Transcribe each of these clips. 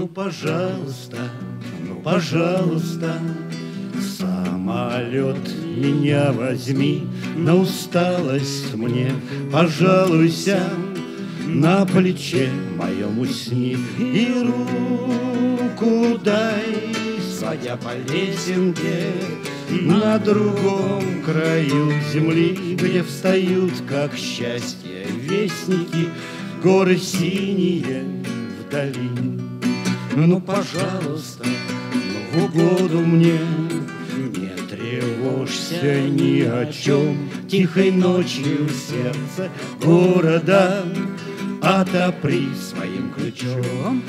Ну, пожалуйста, ну, пожалуйста, самолет меня возьми, на усталость мне пожалуйся, на плече моем усни и руку дай, сводя по лесенке на другом краю земли, где встают, как счастье, вестники, горы синие вдали. Ну, пожалуйста, ну, в угоду мне, не тревожься ни о чем, тихой ночью сердце города отопри своим ключом.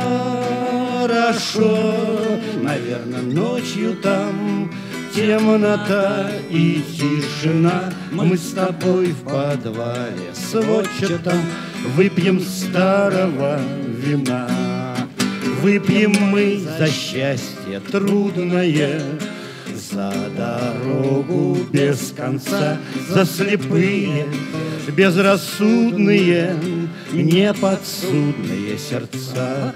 Хорошо, наверное, ночью там темнота и тишина. Мы с тобой в подвале сводчатом выпьем старого вина. Выпьем мы за счастье трудное, за дорогу без конца, за слепые, безрассудные, неподсудные сердца.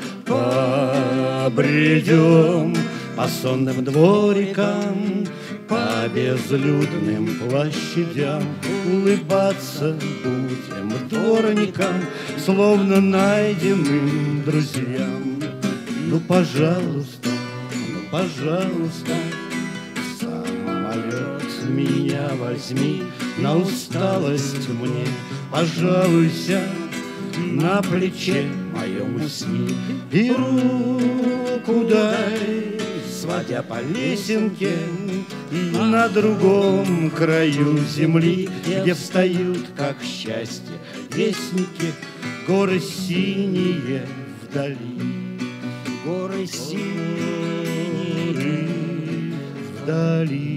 Побредем по сонным дворикам, по безлюдным площадям, улыбаться будем вторникам, словно найденным друзьям. Ну, пожалуйста, ну, пожалуйста, самолет меня возьми, на усталость мне пожалуйся, на плече моем усни и руку дай, сводя по лесенке на другом краю земли, где встают, как счастье, вестники, горы синие вдали. Горы синие вдали.